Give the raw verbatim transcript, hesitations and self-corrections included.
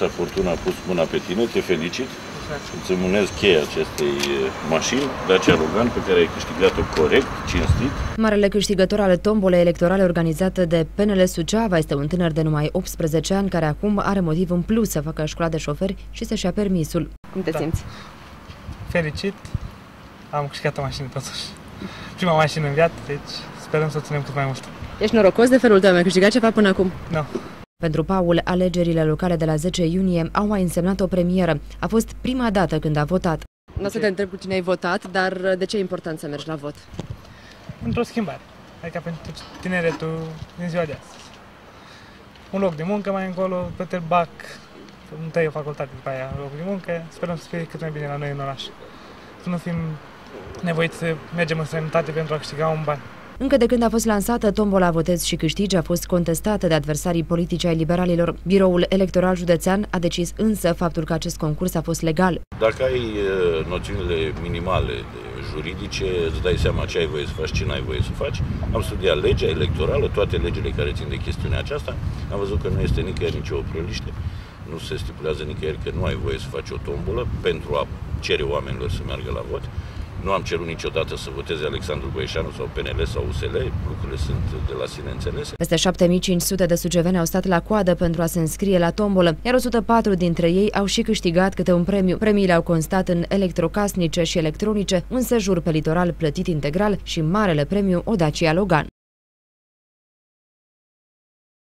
Fortuna a pus mâna pe tine, te felicit. Îți îmânez cheia acestei mașini, Dacia Logan, pe care ai câștigat-o corect, cinstit. Marele câștigător al tombolei electorale organizată de P N L Suceava este un tânăr de numai optsprezece ani care acum are motiv în plus să facă școala de șoferi și să-și ia permisul. Cum te da. simți? Fericit. Am câștigat o mașină totuși. Prima mașină în viață, deci sperăm să o ținem cât mai mult. Ești norocos de felul tău, ai câștigat ceva până acum? Nu. No. Pentru Paul, alegerile locale de la zece iunie au mai însemnat o premieră. A fost prima dată când a votat. Nu o să te întreb cu cine ai votat, dar de ce e important să mergi la vot? Într-o schimbare, adică pentru tineretul din ziua de astăzi. Un loc de muncă mai încolo, pe bac, întâi o facultate, după aia un loc de muncă. Sperăm să fie cât mai bine la noi în oraș. Să nu fim nevoiți să mergem în străinătate pentru a câștiga un ban. Încă de când a fost lansată, tombola Votez și câștigi a fost contestată de adversarii politici ai liberalilor. Biroul Electoral Județean a decis însă faptul că acest concurs a fost legal. Dacă ai noțiunile minimale juridice, îți dai seama ce ai voie să faci, ce n-ai voie să faci. Am studiat legea electorală, toate legile care țin de chestiunea aceasta. Am văzut că nu este nicăieri nicio oprăliște. Nu se stipulează nicăieri că nu ai voie să faci o tombolă pentru a cere oamenilor să meargă la vot. Nu am cerut niciodată să voteze Alexandru Băieșanu sau P N L sau U S L, lucrurile sunt de la sine înțelese. Peste șapte mii cinci sute de suceveni au stat la coadă pentru a se înscrie la tombolă, iar o sută patru dintre ei au și câștigat câte un premiu. Premiile au constat în electrocasnice și electronice, un sejur pe litoral plătit integral și marele premiu o Dacia Logan.